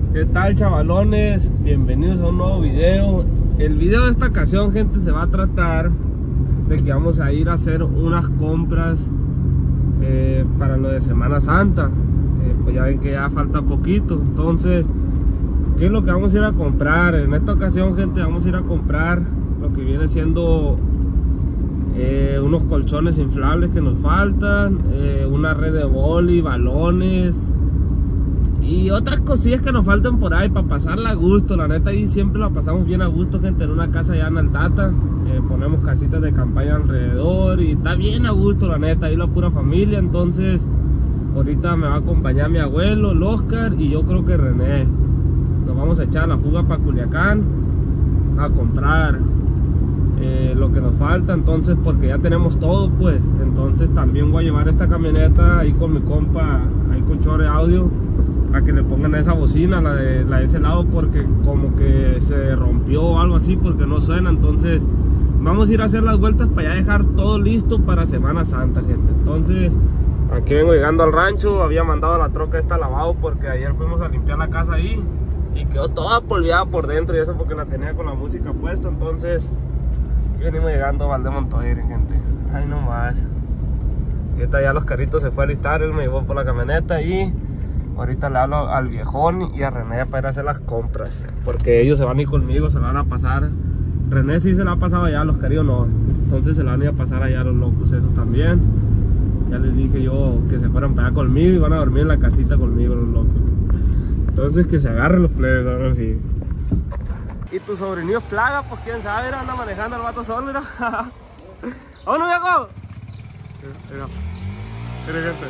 ¿Qué tal, chavalones? Bienvenidos a un nuevo video. El video de esta ocasión, gente, se va a tratar de que vamos a ir a hacer unas compras para lo de Semana Santa. Pues ya ven que ya falta poquito. Entonces, ¿qué es lo que vamos a ir a comprar? En esta ocasión, gente, vamos a ir a comprar lo que viene siendo unos colchones inflables que nos faltan, una red de boli, balones y otras cosillas que nos faltan por ahí para pasarla a gusto. La neta, ahí siempre la pasamos bien a gusto, gente, en una casa allá en Altata. Ponemos casitas de campaña alrededor y está bien a gusto, la neta, ahí la pura familia. Entonces ahorita me va a acompañar mi abuelo, el Oscar, y yo creo que René. Nos vamos a echar la fuga para Culiacán a comprar lo que nos falta. Entonces, porque ya tenemos todo, pues. Entonces también voy a llevar esta camioneta ahí con mi compa, ahí con Chore Audio, a que le pongan esa bocina, la de ese lado, porque como que se rompió o algo así, porque no suena. Entonces vamos a ir a hacer las vueltas para ya dejar todo listo para Semana Santa, gente. Entonces aquí vengo llegando al rancho. Había mandado la troca esta lavado porque ayer fuimos a limpiar la casa ahí y quedó toda polveada por dentro, y eso porque la tenía con la música puesta. Entonces aquí venimos llegando a Valdemontoire, gente. Ay, no más. Y ahorita ya los carritos se fue a alistar. Él me llevó por la camioneta y ahorita le hablo al viejón y a René para ir a hacer las compras, porque ellos se van a ir conmigo, se la van a pasar. René sí se la ha pasado allá, los carios no. Entonces se la van a ir a pasar allá a los locos esos también. Ya les dije yo que se fueran para allá conmigo y van a dormir en la casita conmigo los locos. Entonces que se agarren los plebes, ahora sí. Y tu sobrinillo es plaga, pues quién sabe, anda manejando el vato solo, mira. ¡Vámonos, viejo! Mira, mira, gente.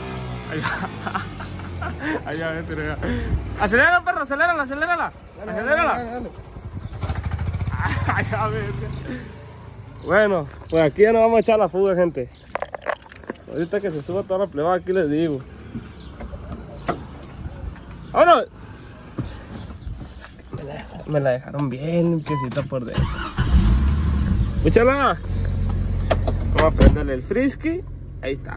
Allá. Allá, vente, mira. Acelera, perro, acelérala, acelérala. Acelérala. Allá, vente. Bueno, pues aquí ya nos vamos a echar la fuga, gente. Ahorita que se suba toda la plebada, aquí les digo. ¡Vámonos! Me la dejaron bien limpiecita por dentro. Escúchala. Vamos a prenderle el frisky. Ahí está.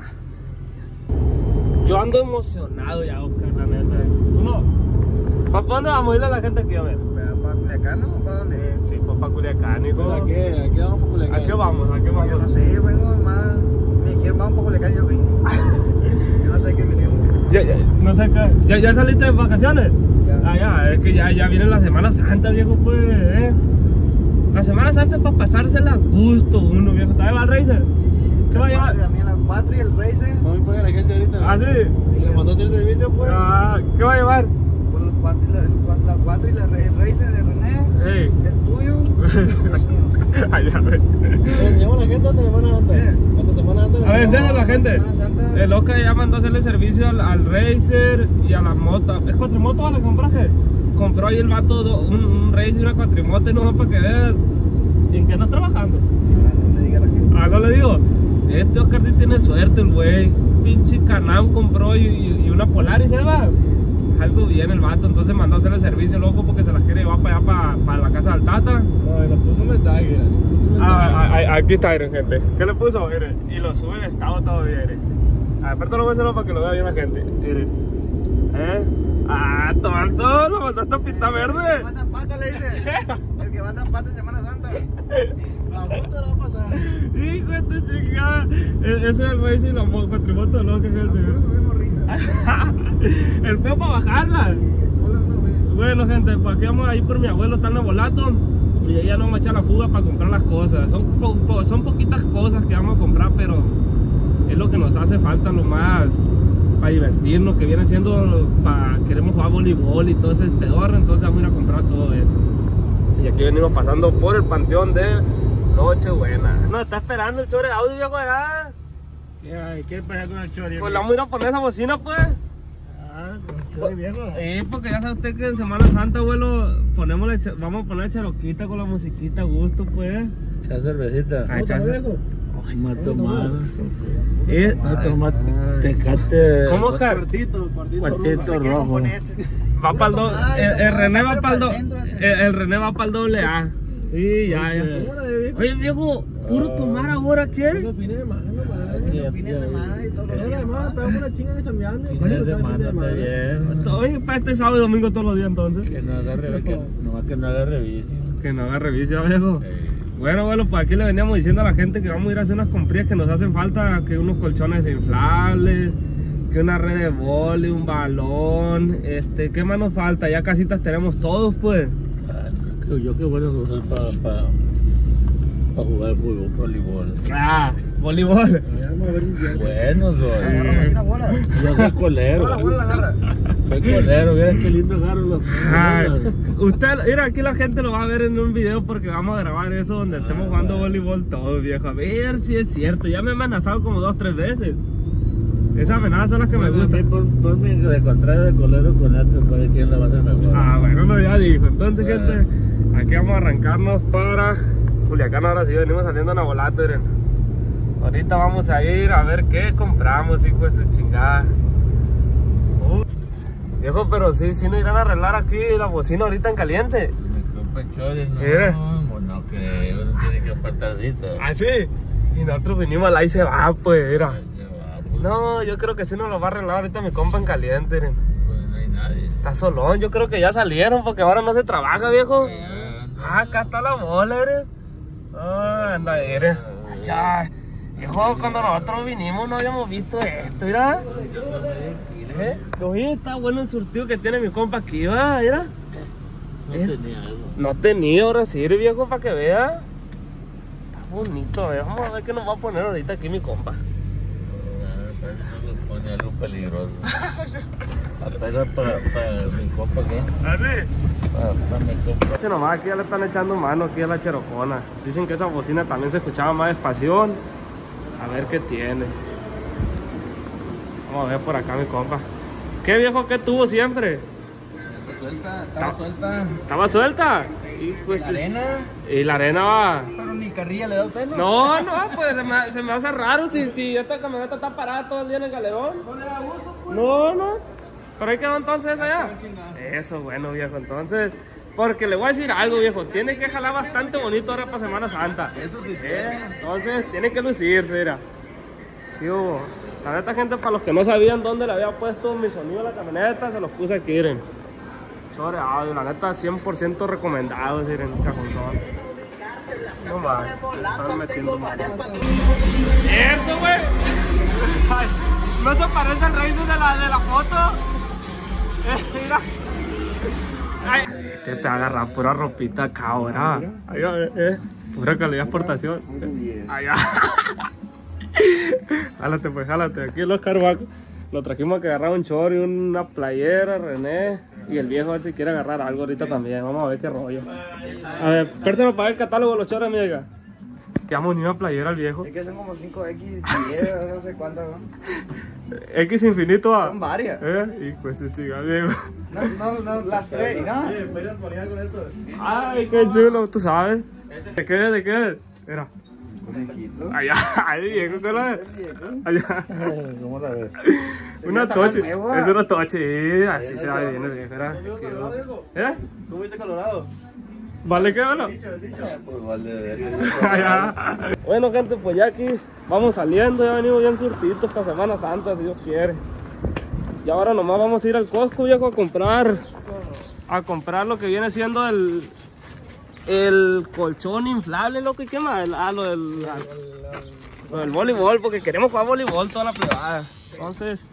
Yo ando emocionado ya, Oscar, la neta. ¿Tú no? ¿Para dónde vamos a ir a la gente aquí, a ver? ¿Para Culiacán o para dónde? Sí, pues para Culiacán, hijo. ¿A qué? ¿A qué vamos para Culiacán? ¿A qué vamos? ¿A qué vamos? Yo no sé, yo vengo más. Me dijeron, vamos para Culiacán, yo vengo. Yo no sé qué venimos. No sé qué. ¿Ya saliste de vacaciones? Ya. Ah, ya, es que ya viene la Semana Santa, viejo, pues, La Semana Santa es para pasársela a gusto, uno, viejo. ¿Te va a llevar Racer? ¿Qué va a llevar? También la 4 y el Racer. Vamos a ir por la agencia ahorita. ¿Ah, sí? ¿Le mandó a hacer servicio, pues? Ah, ¿qué va a llevar? Por la 4 y el Racer de René. Hey. El tuyo. Y el mío. Allá, ve. ¿Llevamos la gente hasta Semana Santa? ¿Hasta Semana Santa? A ver, enséñale a la gente. Semana Santa. El Oscar ya mandó a hacerle servicio al Racer y a la moto. ¿Es cuatrimoto la compraste? Compró ahí el vato un Racer y una cuatrimoto, y no para que veas. ¿Y en qué andas trabajando? No le diga a la gente. Ah, no le digo. Este Oscar sí tiene suerte, el güey. Pinche Canam compró y una Polaris, ¿se va? Algo bien el vato, entonces mandó a hacerle servicio, loco, porque se las quiere llevar para allá, para la casa de Altata. No, y nos puso un mensaje, Aquí está, miren, gente. ¿Qué le puso? Miren, y lo sube en estado todavía, miren. Aparte lo voy a hacerlo para que lo vea bien la gente. Miren. Tonto, lo mandaste a pista verde. El que manda pata, le dice. El que manda pata en Semana Santa. La moto la va a pasar. Hijo de tu chingada. Ese es el Racer y la cuatrimoto, loca, gente. Subimos rica. El feo para bajarla. Sola no, güey. Bueno, gente, pues aquí vamos a ir por mi abuelo, está en Nabolato, y ella nos va a echar la fuga para comprar las cosas. Son poquitas cosas que vamos a comprar, pero es lo que nos hace falta, lo más para divertirnos, que viene siendo queremos jugar voleibol y todo ese pedorro. Entonces vamos a ir a comprar todo eso. Y aquí venimos pasando por el panteón de Nochebuena. Nos está esperando el Chore Audio, viejo, allá. ¿Qué pasa con el Chori? Pues le vamos a ir a poner esa bocina, pues. Ah, con el Chori, viejo. Sí, porque ya sabe usted que en Semana Santa, abuelo, vamos a poner charoquita con la musiquita a gusto, pues. Echar cervecita. Ah, echar viejo? Ay, Me tomar. Eh, Me tomar tecate. ¿Cómo, Oscar? Cuartito No sé qué rojo. componente. Va para el doble. El René va para el doble. centro, El René va para el doble A. Sí, ya. Oye, viejo, puro tomar ahora, ¿qué? Los fines de semana, fin de semana y todos los días. Además, pegamos una chinga de chambeando. Fin de semana está bien. Oye, para este sábado y domingo todos los días entonces. Que no haga revisión. Que no haga revisión, viejo. Bueno, pues aquí le veníamos diciendo a la gente que vamos a ir a hacer unas comprillas que nos hacen falta, que unos colchones inflables, que una red de vóley, un balón, ¿qué más nos falta? Ya casitas tenemos todos, pues. Yo qué bueno soy para jugar fútbol, voleibol. Voleibol. Bueno soy. Agarramos así la bola. Yo soy colero. La bola la agarra. Soy colero, mira qué lindo agarro los Usted, mira, aquí la gente lo va a ver en un video porque vamos a grabar eso donde estemos jugando voleibol todos, viejo. A ver si es cierto. Ya me he amenazado como 2 o 3 veces. Esas amenazas son las que me gustan. Por mí, de contrario de colero con esto, para quién la va a hacer mejor. Bueno, no, ya dijo. Entonces, gente, aquí vamos a arrancarnos para Culiacán. Ahora sí, venimos saliendo en Abolato, miren. Ahorita vamos a ir a ver qué compramos, hijo de su chingada. Viejo, pero sí nos irán a arreglar aquí la bocina ahorita en caliente. Me compran chores, no, Mira. No creo, no tiene que apartar cita. ¿Ah, sí? Y nosotros vinimos al ahí se va, pues, mira. No, yo creo que sí nos lo va a arreglar ahorita mi compa en caliente, miren. Pues no hay nadie. Está solón, yo creo que ya salieron porque ahora no se trabaja, viejo. Acá está la bola, miren. Anda, miren. Ya, viejo, cuando nosotros vinimos no habíamos visto esto, mira. Oye, está bueno el surtido que tiene mi compa aquí, va, mira. No tenía algo. No tenía, ahora sí, viejo, para que vea. Está bonito, vamos a ver qué nos va a poner ahorita aquí mi compa. No le pone algo peligroso. Apenas para mi compa, ¿qué? ¿Ah, sí? Para mi compa. Che, nomás aquí ya le están echando mano aquí a la cherocona. Dicen que esa bocina también se escuchaba más despacio. A ver qué tiene. Vamos a ver por acá mi compa. ¿Qué viejo que tuvo siempre? Estaba suelta. ¿Estaba suelta? La arena. Y la arena va. Pero ni carrilla le da a usted, ¿no? No, pues se me hace raro si esta camioneta está parada todo el día en el galerón. No le da uso, pues. No. ¿Pero ahí quedó entonces allá? Eso, bueno, viejo, entonces. Porque le voy a decir algo, viejo. Tiene que jalar bastante bonito ahora para Semana Santa. Eso sí. Entonces, tiene que lucirse, mira. ¿Qué hubo? La neta, gente, para los que no sabían dónde le había puesto mi sonido a la camioneta, se los puse aquí, miren. Sobre audio, la neta, 100% recomendado, miren, cajonzón. No más, están metiendo mal. ¡Eso, güey! Ay, ¿no se parece al Racer de la foto? Mira. Ay, te va a agarrar pura ropita acá ahora. Ahí va, pura calidad de exportación. Allá. Jálate, pues, jálate. Aquí los carbacos. Lo trajimos a que agarrar un chor y una playera, René. Y el viejo a ver si quiere agarrar algo ahorita también. Vamos a ver qué rollo. A ver, pértelo para ver el catálogo de los chores, amiga. Ya hemos unido una playera al viejo. Es que son como 5X, 10, no sé cuántas, ¿no? X infinito. Son varias. Y pues se chica, viejo. No, las tres, y nada. Ay, qué chulo, tú sabes. ¿De qué? Mira. Conejito. Allá, ahí viejo, ¿qué la ves? Allá. ¿Cómo la ves? Una Está toche. nuevo. Es una toche, sí, así se va bien el viejo. ¿Eh? ¿Cómo dice Colorado? ¿Vale qué, bueno? Pues vale ver. Allá. Bueno, gente, pues ya aquí vamos saliendo, ya venimos bien surtidos para Semana Santa, si Dios quiere. Y ahora nomás vamos a ir al Costco, viejo, a comprar lo que viene siendo el colchón inflable, lo que quema, lo del voleibol, porque queremos jugar voleibol toda la privada. Entonces,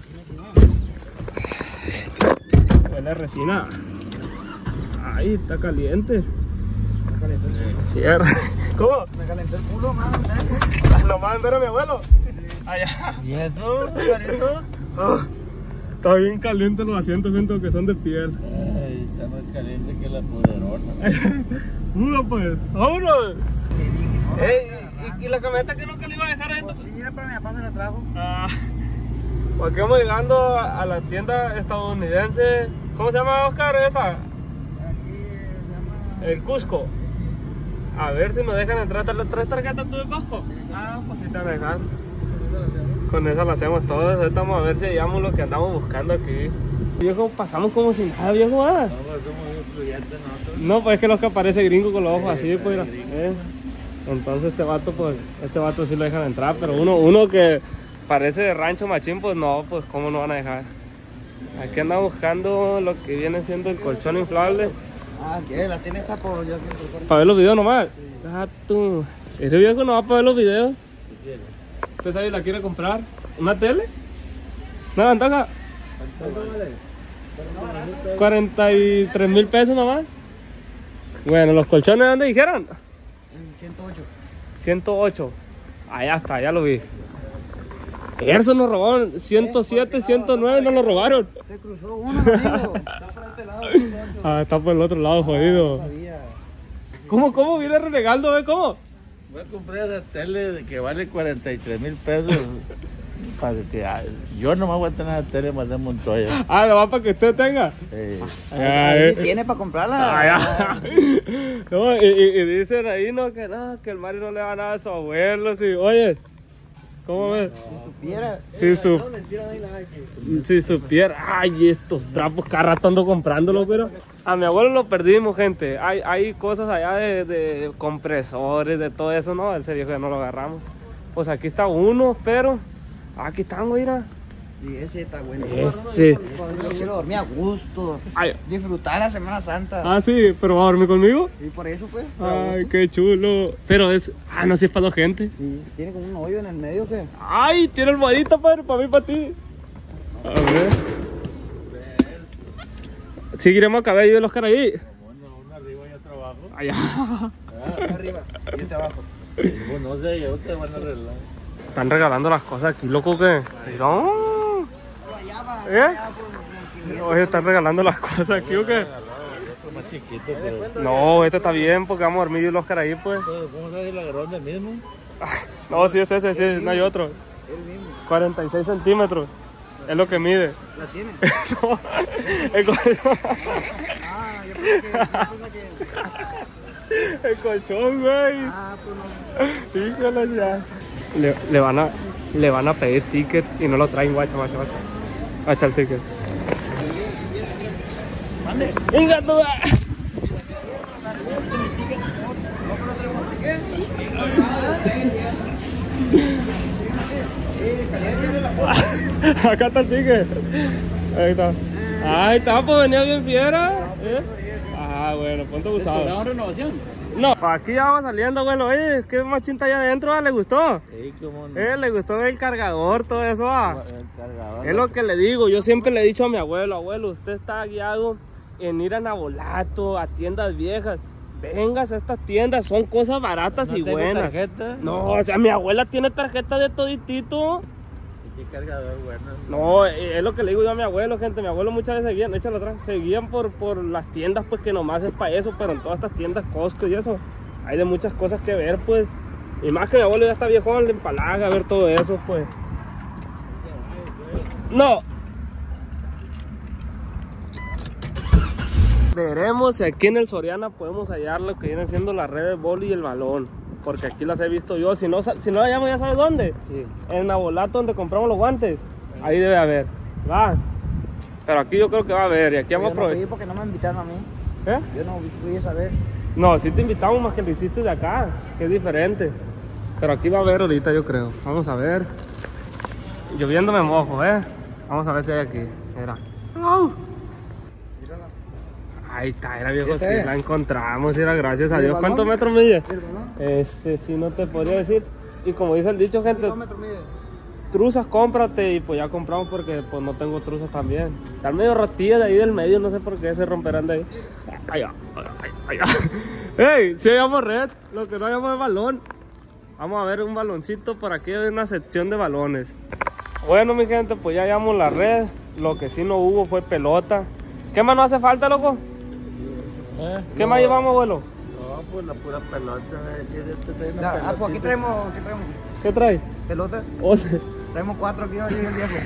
huele a resina. Ay, está caliente. Cierra. ¿Cómo? Me calenté el culo, mano. Lo va a andar a mi abuelo. Allá. ¿Y eso, carito? Está bien caliente los asientos, gente, que son de piel. Ay, está más caliente que la poderona. Uno pues, vámonos. ¿Y la camioneta que nunca le iba a dejar adentro? Sí, era para mi papá, se la trajo. Pues aquí vamos llegando a la tienda estadounidense. ¿Cómo se llama, Oscar, esta? Aquí se llama... El Cusco. A ver si nos dejan entrar. ¿Tres tarjetas tú de Costco? Pues sí te van a dejar. Con esa lo hacemos todos. Ahorita vamos a ver si hallamos lo que andamos buscando aquí. Viejo, pasamos como si nada, viejo. No, pues somos influyentes nosotros. No, pues es que los que aparece gringo con los ojos así, pues. Entonces este vato sí lo dejan entrar, pero uno que parece de rancho machín, pues no, pues cómo no van a dejar. Aquí anda buscando lo que viene siendo el colchón inflable. Ah, ¿qué? La tiene esta por yo. ¿Para ver los videos nomás? Ah, tú. ¿Ese viejo no va para ver los videos? ¿Usted sabe si la quiere comprar? ¿Una tele? ¿Una ventaja? ¿Cuánto vale? 43,000 pesos nomás. Bueno, ¿los colchones dónde dijeron? En 108. 108. Allá está, ya lo vi. Eso nos robaron. 107, 109 nos lo robaron. Se cruzó uno, amigo. Ah, está por el otro lado, jodido. Sabía. ¿Cómo viene renegando, cómo? Voy a comprar esa tele que vale 43,000 pesos. Para que yo nomás voy a tener esa tele más de Montoya. Ah, lo va para que usted tenga. A ver si tiene para comprarla. No, y dicen ahí no, que el Mario no le va nada a su abuelo. Sí. Oye, ¿cómo ves? Si supiera. No, mentira, no hay nada aquí. Si supiera, ay, estos trapos cada rato ando comprándolos, pero a mi abuelo lo perdimos, gente. Hay cosas allá de compresores, de todo eso, ¿no? Ese viejo ya no lo agarramos. Pues aquí está uno, pero aquí están, güey, mira. Y ese está bueno. Ese. Yo quiero dormir a gusto. Ay. Disfrutar la Semana Santa. Ah, sí, pero va a dormir conmigo. Sí, por eso pues. Ay, qué chulo. Pero es, no, si es para dos gente. Sí, tiene como un hoyo en el medio que. Ay, tiene almohadita, padre, para mí, para ti. A ver. Seguiremos a cabello de los caras ahí. Uno arriba y otro abajo. Allá. Arriba y este abajo. Pues no sé, yo te van a arreglar. Están regalando las cosas aquí, loco, que. Mira. Allá va. ¿Eh? Oye, están regalando las cosas aquí, ¿o qué? Otro más chiquito, pero... No, este está bien porque vamos a dormir y el Oscar ahí, pues. ¿Cómo sabes si lo agarró del mismo? No, sí es ese, sí, no hay otro. El mismo. 46 centímetros. Es lo que mide. ¿La tiene? No, el colchón. Ah, yo pensé que. El colchón, güey. Ah, pues no. Híjole, ya. Le van a pedir ticket y no lo traen, guacha. Guacha el ticket. ¡Venga, tú! Acá está el ticket. Ahí está, pues venía bien fiera. Ah, bueno, ponte abusado. ¿Cobraron renovación? No, aquí ya va saliendo, güey. Oye, qué machín allá adentro, ¿le gustó? Sí, cómo no. Le gustó el cargador, todo eso, El cargador. Es lo que le digo, yo siempre le he dicho a mi abuelo, usted está guiado en ir a Nabolato, a tiendas viejas. Vengas a estas tiendas, son cosas baratas y tengo buenas. tarjeta. No, o sea, mi abuela tiene tarjeta de toditito. ¿Y qué cargador bueno? No, es lo que le digo yo a mi abuelo, gente. Mi abuelo muchas veces se guían, échalo atrás, se guían por las tiendas, pues que nomás es para eso, pero en todas estas tiendas, Costco y eso, hay de muchas cosas que ver, pues. Y más que mi abuelo ya está viejón, le empalaga a ver todo eso, pues. No. Veremos si aquí en el Soriana podemos hallar lo que viene siendo la red de boli y el balón. Porque aquí las he visto yo. Si no la llamo, ya sabes dónde. Sí. En Nabolato, donde compramos los guantes. Ahí debe haber. Va. Pero aquí yo creo que va a haber. Y aquí vamos a Yo no aprovechar. fui porque no me invitaron a mí. ¿Eh? Yo no fui a saber. No, sí te invitamos más que lo hiciste de acá. Que es diferente. Pero aquí va a haber ahorita, yo creo. Vamos a ver. Lloviendo me mojo, Vamos a ver si hay aquí. Mira. ¡Au! Mírala. Ahí está, era viejo, sí, ¿Este es? la encontramos, era gracias a ¿El Dios. balón? ¿Cuántos metros mide? ¿El balón? Ese sí no te podría decir. Y como dice el dicho, gente, 2 metros mide. truzas cómprate. Y pues ya compramos porque pues no tengo truzas también. Están medio rotillas de ahí del medio, no sé por qué se romperán de ahí. Ay, ay. ¡Ey! Si hayamos red, lo que no hayamos es balón. Vamos a ver un baloncito, por aquí hay una sección de balones. Bueno, mi gente, pues ya hallamos la red. Lo que sí no hubo fue pelota. ¿Qué más nos hace falta, loco? ¿Qué más llevamos, abuelo? No, pues la pura pelota. Pues aquí traemos. ¿Qué trae? Pelota. 11. Traemos 4 aquí, oye, el viejo.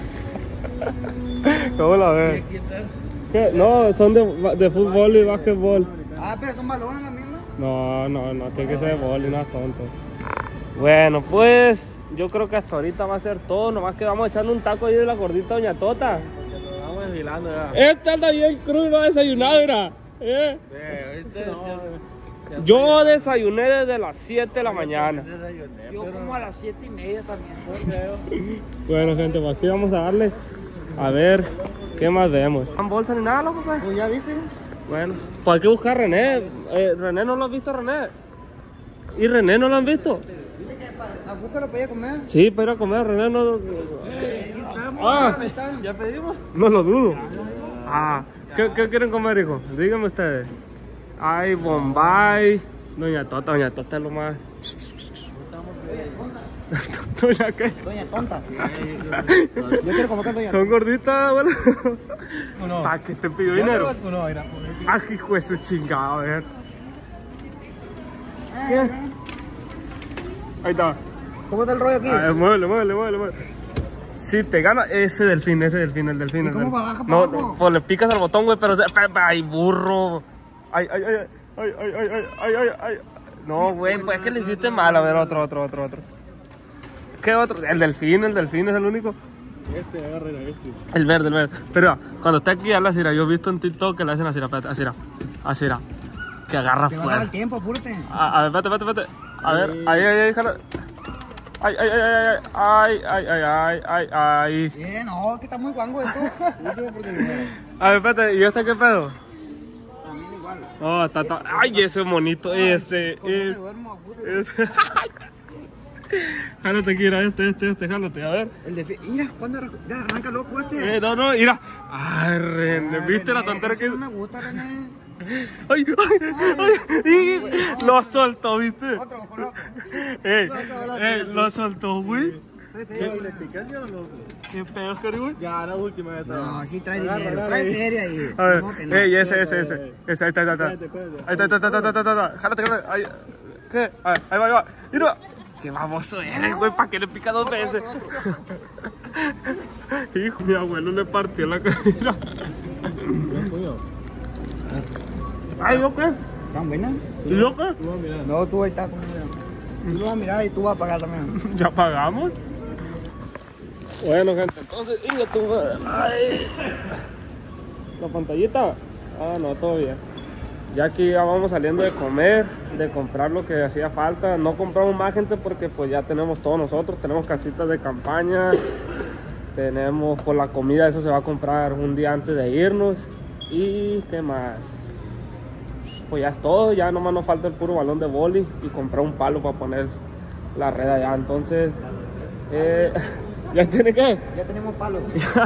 ¿Cómo la ves? ¿Qué? No, son de fútbol y básquetbol. Ah, pero son balones la misma. No, tiene que ser de boli, no es tonto. Bueno, pues yo creo que hasta ahorita va a ser todo. Nomás que vamos echando un taco ahí de la gordita Doña Tota. Vamos desfilando ya. Esta anda bien crudo, no ha desayunado, mira. Ahorita Yo desayuné desde las 7 de la mañana. Yo como a las 7:30 también. Bueno, gente, pues aquí vamos a darle a ver qué más vemos. ¿No hay bolsa ni nada, loco, pues? Pues ya viste. Bueno, pues hay que buscar a René. René, ¿no lo has visto, René? ¿Y René no lo han visto? ¿Viste que a búscalo para ir a comer? Sí, para ir a comer, René no... Ah, ¿Ya pedimos? no lo dudo. Ah, ¿qué quieren comer, hijo? Díganme ustedes. Ay, Bombay. Doña Tota es lo más... ¿Doña qué? Doña tonta. Yo quiero comer con doña. ¿Son gorditas, abuelo? No. ¿Para qué te pidió dinero? No, mira. Ah, qué hijo de su chingado, ¿eh? ¿Qué? Ahí está. ¿Cómo está el rollo aquí? A ver, muévele. Si te gana ese delfín, el delfín. ¿Y cómo baja para No, abajo? pues le picas al botón, güey, pero... ¡Ay, burro! ¡Ay! No, güey, pues es que le hiciste mal. A ver, otro. ¿Qué otro? El delfín es el único. Agarren a este. El verde. Pero cuando está aquí, a la Cira, yo he visto en TikTok que le hacen así, así, que agarra Te va a dar el fuerte. tiempo, apúrate. A ver, espérate. A ver, ahí, jala. Ay. Bien, no, que está muy guango esto. Última oportunidad. A ver, espérate, ¿y este qué pedo? También igual. No, está. Ay, ese monito, ese ¿Cómo me es. duermo a gusto? Jálate, Kira, jálate, a ver. El de... Mira, ¿cuándo arranca loco este? No, mira. Ay, René, ¿viste la tontera que no me gusta, René. Ay, lo soltó, ¿viste? Otro, con otro. Lo soltó, güey. ¿Le picas o no? ¿Qué pedos, Cari, güey? Ya, la última ya está. No, sí trae Agarra, dinero, agarra trae ahí. feria ahí. A ver, No, que no. ese, ahí está. Espérate. Ahí está. Jálate, ahí. ¿Qué? Ahí va. Mira. Qué baboso eres, güey, ¿para qué le pica 2 veces? Hijo, mi abuelo le partió la cara. Ay, ¿yo qué? ¿Están buenas? ¿Y yo qué? Tú vas a mirar. No, tú ahí estás conmigo. Tú vas a mirar y tú vas a pagar también. ¿Ya pagamos? Bueno, gente, entonces, ay. ¿La pantallita? Ah, no, todo bien. Ya aquí ya vamos saliendo de comer, de comprar lo que hacía falta. No compramos más, gente, porque pues ya tenemos todo nosotros. Tenemos casitas de campaña, tenemos por la comida, eso se va a comprar un día antes de irnos. Y qué más, pues ya es todo. Ya nomás nos falta el puro balón de boli y comprar un palo para poner la red allá. Entonces ¿ya tiene qué? Ya tenemos palos.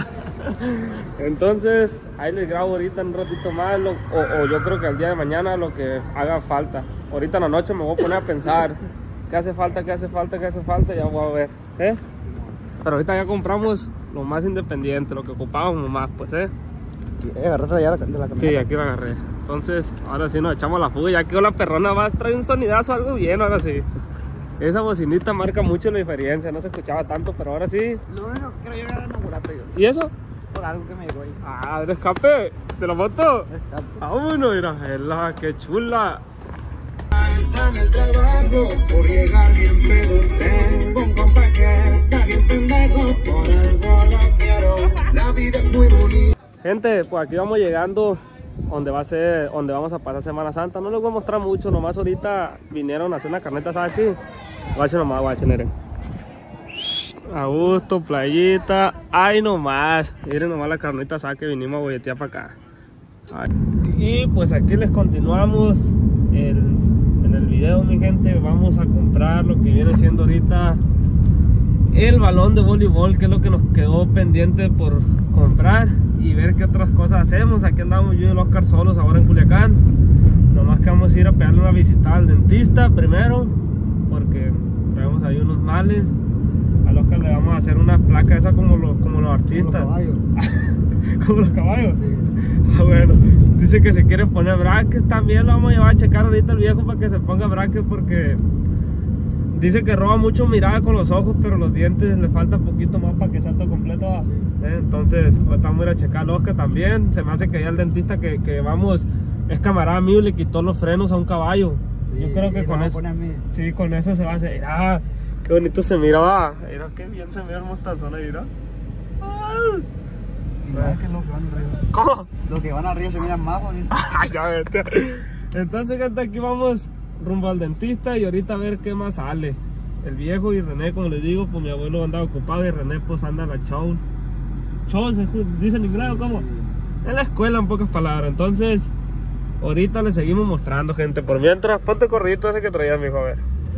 Entonces ahí les grabo ahorita un ratito más o yo creo que el día de mañana lo que haga falta. Ahorita en la noche me voy a poner a pensar qué hace falta, ya voy a ver, ¿eh? Pero ahorita ya compramos lo más independiente, lo que ocupábamos más, pues, Agarraste ya de la camioneta. Sí, aquí la agarré. Entonces ahora sí nos echamos la fuga. Ya quedó la perrona, va a traer un sonidazo, algo bien, ahora sí. Esa bocinita marca mucho la diferencia, no se escuchaba tanto, pero ahora sí. Lo único que quiero llegar a inaugurarte yo. ¿Y eso? Por algo que me llegó ahí. Ah, ¿el escape de la moto? Escape. Vámonos, mira, es que chula. Está en el trabajo por llegar bien pedo. Tengo un compa que está bien pendejo. Por algo lo quiero. La vida es muy bonita. Gente, pues aquí vamos llegando donde vamos a pasar Semana Santa. No les voy a mostrar mucho, nomás ahorita vinieron a hacer una carneta asada aquí. Guachen nomás, miren. A gusto, playita. Ay, nomás. Miren nomás la carnita asada que vinimos a bolletear para acá. Ay. Y pues aquí les continuamos en el video, mi gente. Vamos a comprar lo que viene siendo ahorita el balón de voleibol, que es lo que nos quedó pendiente por comprar, y ver qué otras cosas hacemos. Aquí andamos yo y el Oscar solos ahora en Culiacán. Nomás que vamos a ir a pegarle una visita al dentista primero, porque traemos ahí unos males. Al Oscar le vamos a hacer una placa esa como los artistas. Como los caballos. ¿Como los caballos? Sí. Ah, bueno, dice que se quiere poner brackets también. Lo vamos a llevar a checar ahorita el viejo para que se ponga brackets, porque dice que roba mucho mirada con los ojos, pero los dientes le falta un poquito más para que sea todo completo. Entonces, vamos a ir a checar al Oscar también. Se me hace que ya el dentista que vamos es camarada mío, le quitó los frenos a un caballo. Sí, yo creo que con eso, sí, con eso se va a hacer. Mira, qué bonito se mira, va. Mira, qué bien se mira el mostanzón ahí, mira. Igual que los que van arriba. ¿Cómo? Los que van arriba se miran más bonitos. Ya vete. Entonces, gente, aquí vamos rumbo al dentista y ahorita a ver qué más sale. El viejo y René, como les digo, pues mi abuelo andaba ocupado y René pues anda en la show. Show se dice en inglés, ¿cómo? En la escuela, en pocas palabras. Entonces, ahorita les seguimos mostrando, gente. Por mientras, ponte corridito ese que traía mi hijo, a ver.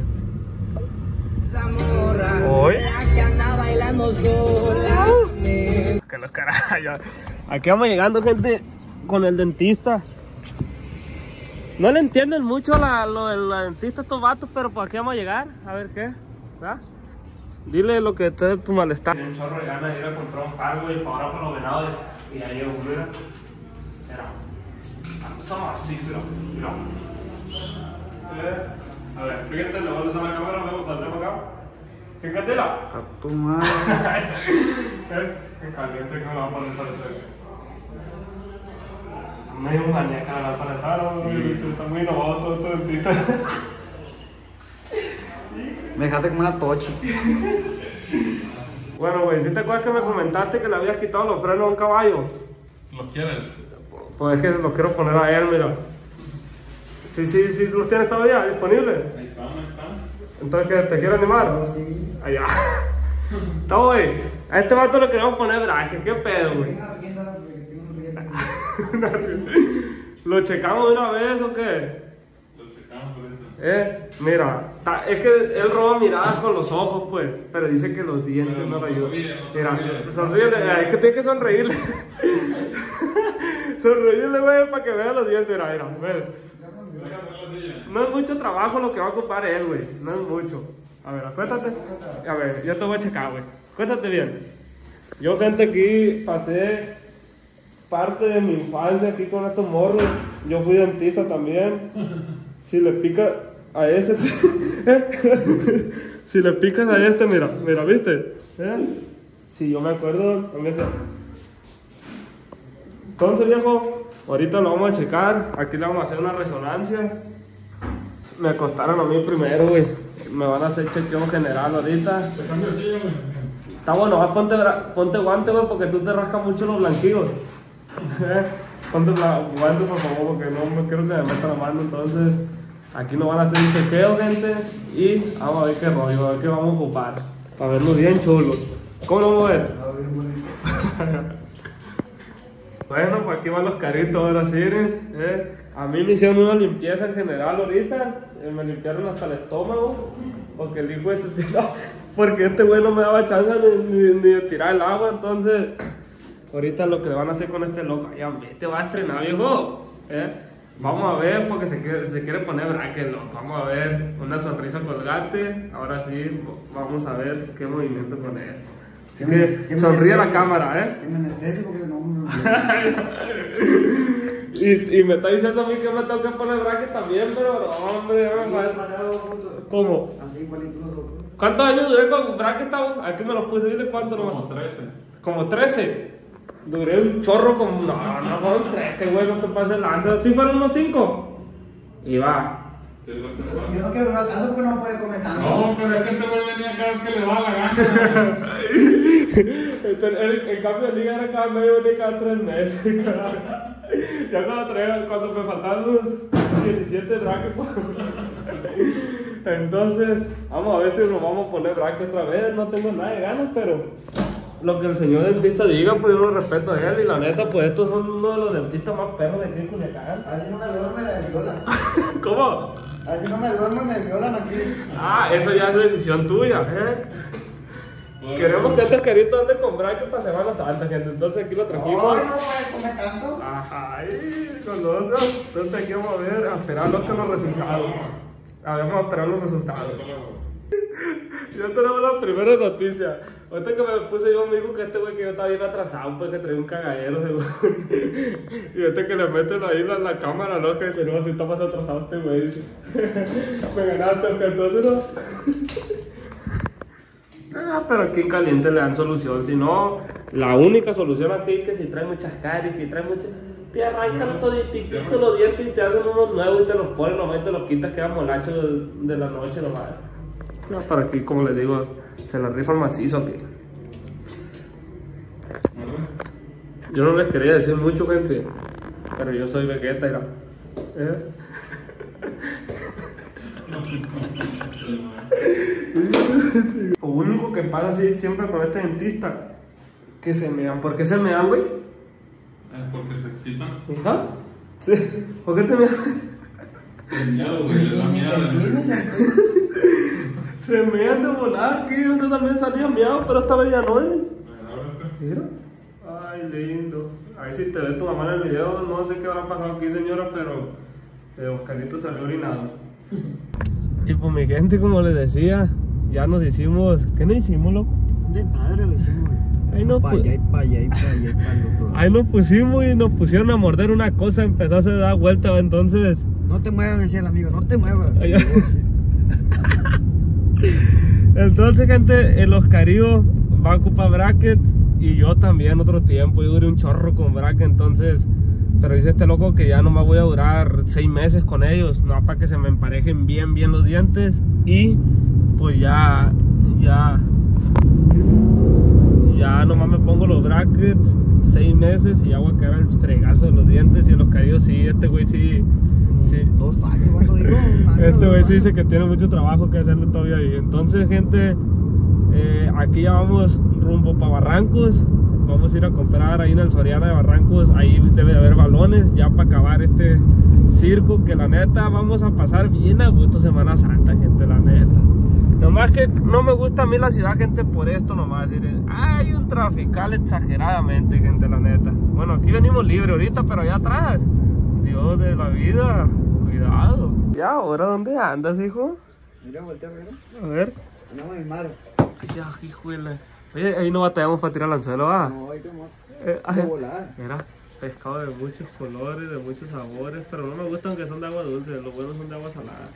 Hoy. Que anda bailando sola. Que los carayos. Aquí vamos llegando, gente, con el dentista. No le entienden mucho lo del dentista a estos vatos, pero pues aquí vamos a llegar. A ver qué, ¿verdad? Dile lo que te dé tu malestar. Tiene un chorro de ganas de ir a comprar un far, güey, para ahora por los venados. Y ahí llegó, mira. Mira. Somos así, mira. A ver, fíjate, le voy a usar la cámara, luego pasemos acá. ¿Sin candela? A tu madre. Qué caliente que me va a poner para el frente. Medio maníaca la lámpara, está muy innovado todo esto dentista. Me dejaste como una tocha. Bueno, güey, ¿sí te acuerdas que me comentaste que le habías quitado los frenos a un caballo? ¿Lo quieres? Pues es que los quiero poner a él, mira. Sí, ¿los tienes todavía disponibles? Ahí están. Entonces, ¿qué? ¿Te quiero animar? Sí. Allá. Está, güey. A este vato lo queremos poner braques, ¿qué pedo, güey? ¿Lo checamos de una vez o qué? Lo checamos por eso. Mira, es que él roba miradas con los ojos, pues, pero dice que los dientes Pero no no le ayudan. sonríe, no Mira, sonríe. sonríele, es que tiene que sonreírle. Sonreírle, güey, para que vea los dientes, mira, ve. No es mucho trabajo lo que va a ocupar él, güey, no es mucho. A ver, acuéstate. A ver, yo te voy a checar, güey. Acuéstate bien. Yo, gente, aquí pasé parte de mi infancia aquí con estos morros. Yo fui dentista también. Si le pica a ese, si le picas a este, mira, ¿viste? Si yo me acuerdo, también. Entonces, viejo, ahorita lo vamos a checar. Aquí le vamos a hacer una resonancia. Me acostaron a mí primero, güey. Me van a hacer chequeo general ahorita. Te cambio el silla, güey. Está bueno, ponte guante, güey, porque tú te rascas mucho los blanquillos. Ponte guante, por favor, porque no me quiero que me meta la mano. Entonces, aquí nos van a hacer un chequeo, gente. Y vamos a ver qué rollo, a ver qué vamos a ocupar. Para verlo bien chulo. ¿Cómo lo vamos a ver? Bueno, pues aquí van los carritos ahora sí, A mí me hicieron una limpieza en general ahorita. Me limpiaron hasta el estómago. Porque el hijo es... Porque este güey no me daba chance ni de tirar el agua. Entonces, ahorita lo que le van a hacer con este loco, ya te va a estrenar, viejo. Vamos a ver, porque se quiere poner bracket, loco. Vamos a ver una sonrisa colgate. Ahora sí, vamos a ver qué movimiento con él. Así que sonríe a la cámara, Que me anestesio porque no me... Y me está diciendo a mí que me tengo que poner bracket también, pero no, hombre, no me falta. ¿Cómo? Así igualito los dos. ¿Cuántos años duré con bracket? Aquí me los puse, dile cuánto nomás. Como 13. Como 13. Duré un chorro como... No fueron 13, güey, no te pases lanza. ¿Sí fueron unos 5? Y va. Sí, es lo que pasa. Yo no quiero durar tanto porque no puede comer tanto. No, pero es que este güey venía cada vez que le va la gana. En cambio, el liga era cada medio, venía cada 3 meses. Ya cuando me faltaban los 17 brackets. Entonces, vamos a ver si nos vamos a poner bracket otra vez. No tengo nada de ganas, pero lo que el señor dentista diga, pues yo lo respeto a él. Y la neta, pues estos son uno de los dentistas más perros de aquí en Culiacán. Así no me duerme, me violan. ¿Cómo? Así no me duerme, me violan aquí. Ah, eso ya es decisión tuya, Queremos que estos queridos anden con bracket para Semana Santa, gente. Entonces aquí lo trajimos. Ay, no puede comer tanto. Ajá, con los. Entonces aquí vamos a ver, a esperar los resultados. Vamos a esperar los resultados. Ya tenemos la primera noticia. Ahorita que me puse yo, me dijo que este güey que yo estaba bien atrasado, pues que traía un cagadero, seguro. Y ahorita que le meten ahí la cámara loca y dice, no, si está más atrasado este güey. Me ganaste, porque entonces no. Pero aquí en caliente le dan solución, si no, la única solución aquí es que si trae muchas caries, que trae muchas... Te arrancan todititos los dientes y te hacen unos nuevos y te los ponen nomás y te los quitas, queda molacho de la noche nomás. No, para aquí, como les digo, se la rifan macizo aquí. Yo no les quería decir mucho, gente, pero yo soy Vegeta, mira. Lo único que pasa así siempre con este dentista, que se mean. ¿Por qué se mean, güey? Es porque se excitan. ¿Hija? Sí. ¿Por qué te mean? El miedo, güey, le da miedo. Se mean de volada, que yo también salía meado, pero esta vez ya no, ¿eh? Mira. Ay, lindo. Ahí si te ve tu mamá en el video, no sé qué habrá pasado aquí, señora, pero Oscarito salió orinado. Y pues mi gente, como les decía, ya nos hicimos... ¿Qué nos hicimos, loco? De padre lo hicimos, güey. Ahí nos, Pa' allá y pa' allá y pa' allá y pa' el otro lado. ahí nos pusimos y nos pusieron a morder una cosa, empezó a hacer dar vuelta, ¿va? Entonces... No te muevas, me decía el amigo, no te muevas. Ay, Y yo, sí. Entonces, gente, el Oscarillo va a ocupar bracket y yo también otro tiempo. Yo duré un chorro con bracket, entonces... Pero dice este loco que ya nomás voy a durar 6 meses con ellos, no para que se me emparejen bien los dientes. Y pues ya nomás me pongo los brackets 6 meses y ya voy a quedar el fregazo de los dientes. Y el Oscarillo sí, este güey sí. 2 años, cuando digo un año. Este güey sí dice que tiene mucho trabajo que hacerle todavía ahí. Entonces, gente, aquí ya vamos rumbo para Barrancos. Vamos a ir a comprar ahí en el Soriana de Barrancos. Ahí debe de haber balones ya para acabar este circo. Que la neta vamos a pasar bien a gusto Semana Santa, gente, la neta. Nomás que no me gusta a mí la ciudad, gente, por esto nomás. Hay un trafical exageradamente, gente, la neta. Bueno, aquí venimos libre ahorita, pero allá atrás, Dios de la vida, cuidado. ¿Y ahora dónde andas, hijo? Mira, voltea, mira. A ver. Andamos en el mar. Ya, hijuela. Oye, ahí no batallamos para tirar el anzuelo, ¿va? No, hay como Ay, de volar. mira, pescado de muchos colores, de muchos sabores, pero no me gustan que son de agua dulce, los buenos son de agua salada.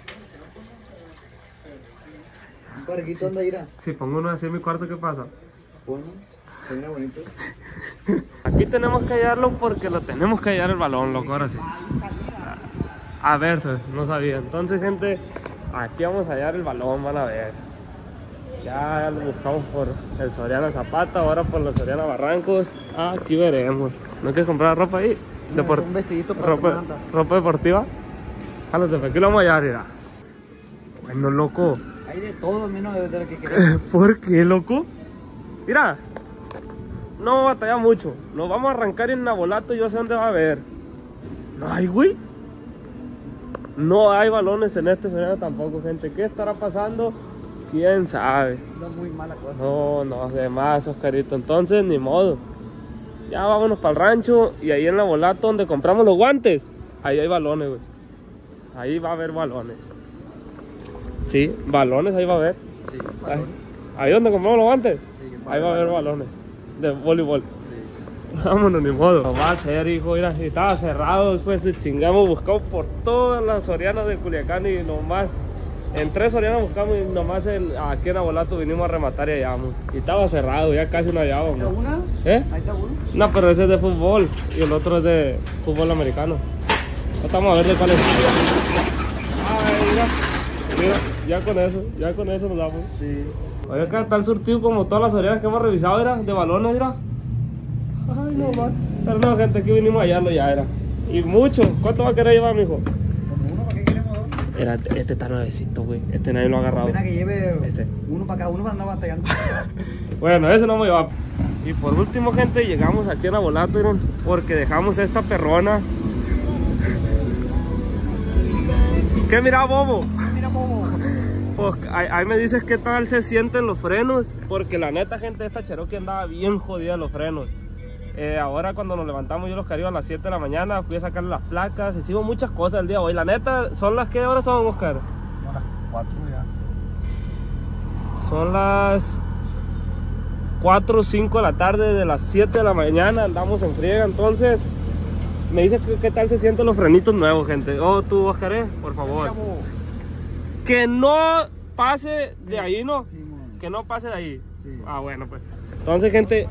Un parquito, ¿dónde irá? Si pongo uno así en mi cuarto, ¿qué pasa? Bueno, se mira bonito. Aquí tenemos que hallarlo porque lo tenemos que hallar el balón, loco, ahora sí. A ver, no sabía. Entonces, gente, aquí vamos a hallar el balón, van a ver. Ya lo buscamos por el Soriana Zapata, ahora por el Soriana Barrancos. Aquí veremos. ¿No quieres comprar ropa ahí? Un vestidito para ropa deportiva. Jálate, aquí lo vamos a hallar, mira. Bueno, loco. Hay de todo, menos de lo que queremos. ¿Por qué, loco? Mira, no vamos a batallar mucho. Nos vamos a arrancar en Nabolato y yo sé dónde va a haber. No hay, güey. No hay balones en este Soriana tampoco, gente. ¿Qué estará pasando? ¿Quién sabe? No, muy mala cosa. No, de más, Oscarito. Entonces, ni modo. Ya vámonos para el rancho y ahí en Nabolato donde compramos los guantes, ahí hay balones, güey. Ahí va a haber balones. Sí, balones ahí va a haber. Sí, balones. Ahí donde compramos los guantes, Sí, ahí va a haber balones de voleibol. Vámonos, ni modo. No va a ser, hijo, mira, estaba cerrado, después chingamos, buscamos por todas las Sorianas de Culiacán y nomás, en 3 Sorianas buscamos y nomás aquí en Nabolato vinimos a rematar y hallamos. Y estaba cerrado, ya casi no hallábamos. ¿Está una? ¿Eh? Ahí está uno. No, pero ese es de fútbol y el otro es de fútbol americano. Vamos a ver de cuál es. Ay, mira, ya con eso nos damos. Sí. Oye, acá está el surtido como todas las Sorianas que hemos revisado, era de balones, era. Ay, no más. Pero no, gente, aquí vinimos a hallarlo ya, era. Y mucho. ¿Cuánto va a querer llevar, mijo? Como uno, ¿para qué queremos 2? Era, este está nuevecito, güey. Este nadie lo ha agarrado. Pena que lleve Ese. uno para cada uno para andar batallando. Bueno, eso no me lleva. Y por último, gente, llegamos aquí a Nabolato, ¿vieron? Porque dejamos esta perrona. ¿Qué mira, bobo? Mira, bobo. Pues ahí me dices qué tal se sienten los frenos. Porque la neta, gente, esta Cherokee andaba bien jodida los frenos. Ahora cuando nos levantamos yo los Oscarillo a las 7 de la mañana, fui a sacarle las placas, hicimos muchas cosas el día de hoy. La neta, ¿son las que horas son, Oscar? No, las 4 ya. Son las 4 o 5 de la tarde, de las 7 de la mañana andamos en friega. Entonces, me dices qué tal se sienten los frenitos nuevos, gente. Oh, tú, Oscar, por favor. Que no pase de ahí, ¿no? Sí, Que no pase de ahí. Sí. Ah, bueno, pues. Entonces, gente,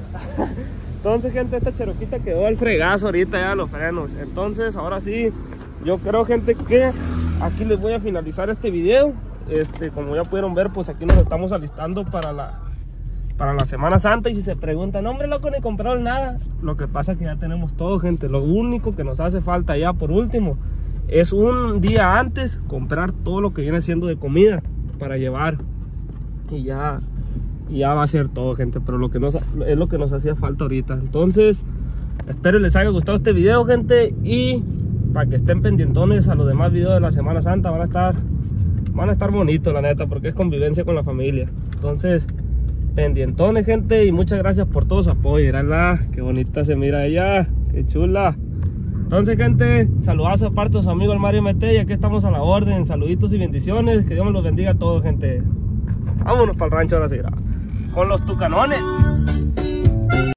esta Cheroquita quedó al fregazo ahorita ya los frenos. Entonces, ahora sí, yo creo, gente, que aquí les voy a finalizar este video. Como ya pudieron ver, pues aquí nos estamos alistando para la Semana Santa. Y si se preguntan, hombre, loco, ni compraron nada, lo que pasa es que ya tenemos todo, gente. Lo único que nos hace falta ya por último es un día antes comprar todo lo que viene siendo de comida para llevar. Y ya va a ser todo, gente. Pero es lo que nos hacía falta ahorita. Entonces, espero les haya gustado este video, gente. Y para que estén pendientones a los demás videos de la Semana Santa. Van a estar bonitos, la neta, porque es convivencia con la familia. Entonces, pendientones, gente. Y muchas gracias por todo su apoyo. Mírala, qué bonita se mira ella. Qué chula. Entonces, gente, saludazo aparte de su amigo el Mario MT. Y aquí estamos a la orden. Saluditos y bendiciones. Que Dios me los bendiga a todos, gente. Vámonos para el rancho ahora sí, con los tucanones.